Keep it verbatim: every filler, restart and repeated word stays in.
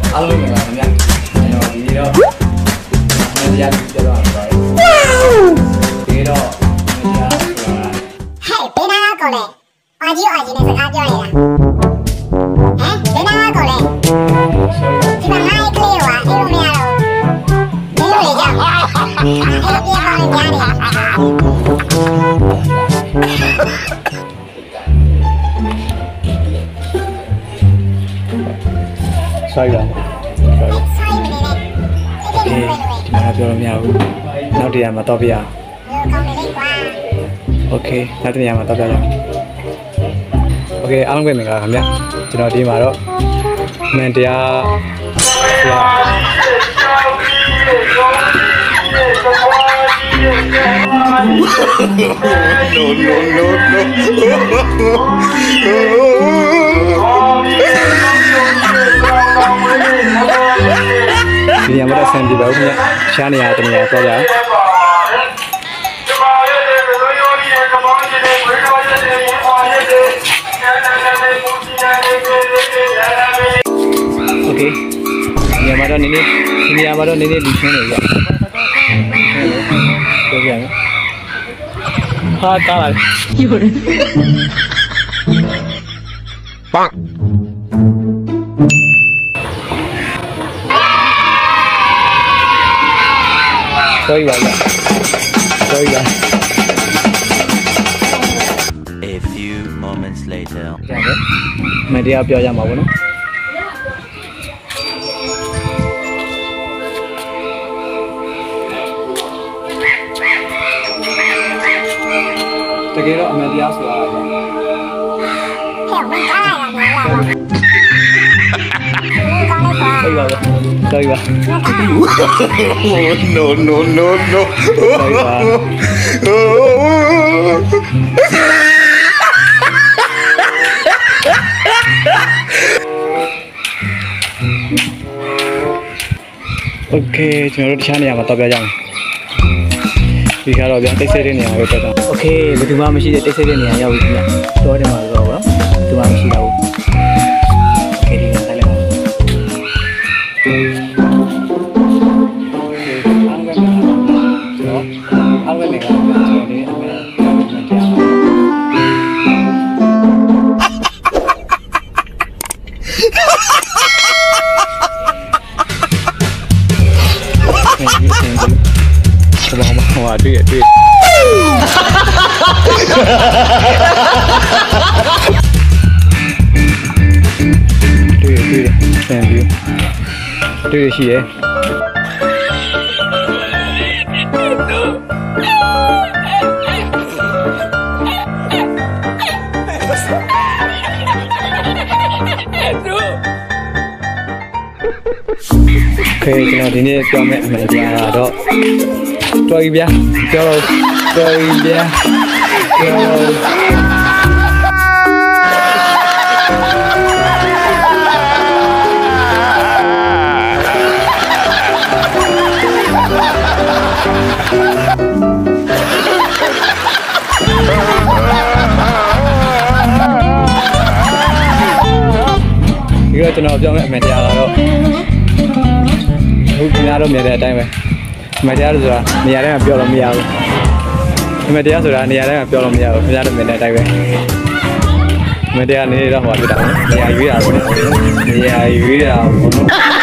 အားလုံးမင်္ဂလာခင်ဗျာကျွန်တော်ဒီတော့မင်းတရားကြတော့ပါတယ်ဒီတော့မင်းတရားဆိုတာဟဲ့ဘယ်နာကောလဲအာကြီးအာကြီးနဲ့စကားပြောနေတာဟမ်ဘယ်နာကောလဲဒီမှာငါ့ကလေးကအဲ့လိုမရတော့ဘယ်လိုလဲကြာအဲ့လိုပြောင်းနေကြတယ်ဆိုင်ပါအေးဒီမှာပြောလို့မရဘူးနောက်တရားမှာတော့ပြရโอเคနောက်တရားမှာတော့ပြရအောင်โอเคအားလုံးပဲမင်္ဂလာခင်ဗျကျွန်တော်ဒီမှာတော့မန်တရားဆရာno no no no ဒီညမှာတော့ဆန်ပြပါဦးခင်ဗျရှားနေရတဲ့နေရာတော့ကြာโอเคညမှာတော့နည်းနည်းဒီနေရာမှာတော့နည်းနည်းလူချင်းနေကြပြောပြမယ်ဟာကားလာ有人棒可以吧可以吧 A few moments later မတရားပြောရမှာပေါ့နော်တကယ်တော့အမှန်တရားဆိုတာဟဲ့မကားရမှာလား对吧？对吧 ？No no no no。OK， ကျွန်တော်တို့တခြားနေရာမှာတော့ပြကြအောင်။ဒီကတော့ဗျတိတ်ဆိတ်တဲ့နေရာပဲတက်တာ။ OK， ဘယ်သူမှမရှိတဲ့တိတ်ဆိတ်တဲ့နေရာရောက်ပြီခင်ဗျ။တော့တယ်မှာဆိုတော့ဗောနော်။သူမှမရှိတော့ဘူး။ OK， ဒီကလည်းအားလုံးပဲကျွန်တော်ဒီအမေဟိုဟာတွေ့ရတွေ့တွေ့တွေ့ဆန်ပြီးတွေ့ရှိတယ်โอเคကျွန်တော်ဒီနေ့ပြောမယ့်အမှန်တရားကတော့တော်ပြီဗျာပြောတော့တော်ပြီဗျာပြောဒီကကျွန်တော်ပြောမယ့်အမှန်တရားကတော့ဟုတ်ခင်ဗျားတို့မြင်တဲ့အတိုင်းပဲအမှန်တရားဆိုတာနေရာတိုင်းမှာပြောလို့မရဘူးအမှန်တရားဆိုတာနေရာတိုင်းမှာပြောလို့မရဘူးခင်ဗျားတို့မြင်တဲ့အတိုင်းပဲအမှန်တရားနေတော့ဟောပြတာနေရာရွေးတာပေါ့နေရာရွေးတာပေါ့